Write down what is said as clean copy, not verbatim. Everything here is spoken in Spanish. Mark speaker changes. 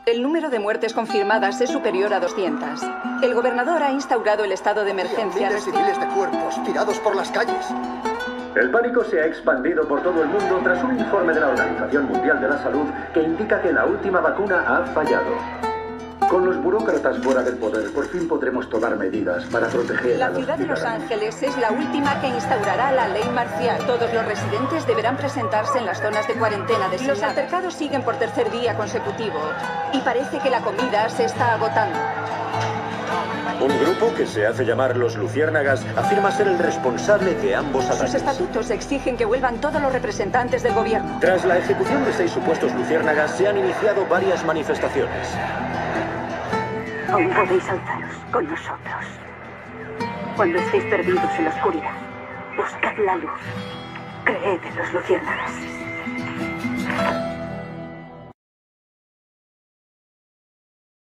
Speaker 1: El número de muertes confirmadas es superior a 200. El gobernador ha instaurado el estado de emergencia.
Speaker 2: Miles y miles de cuerpos tirados por las calles.
Speaker 3: El pánico se ha expandido por todo el mundo tras un informe de la Organización Mundial de la Salud que indica que la última vacuna ha fallado. Con los burócratas fuera del poder, por fin podremos tomar medidas para proteger a
Speaker 1: La
Speaker 3: los
Speaker 1: ciudad de Los
Speaker 3: ciudadanos.
Speaker 1: Ángeles es la última que instaurará la ley marcial. Todos los residentes deberán presentarse en las zonas de cuarentena designadas. Los altercados siguen por tercer día consecutivo y parece que la comida se está agotando.
Speaker 4: Un grupo que se hace llamar los Luciérnagas afirma ser el responsable de ambos
Speaker 1: Sus
Speaker 4: ataques.
Speaker 1: estatutos exigen que vuelvan todos los representantes del gobierno.
Speaker 4: Tras la ejecución de 6 supuestos luciérnagas, se han iniciado varias manifestaciones.
Speaker 5: Aún podéis alzaros con nosotros. Cuando estéis perdidos en la oscuridad, buscad la luz. Creed en los luciérnagas.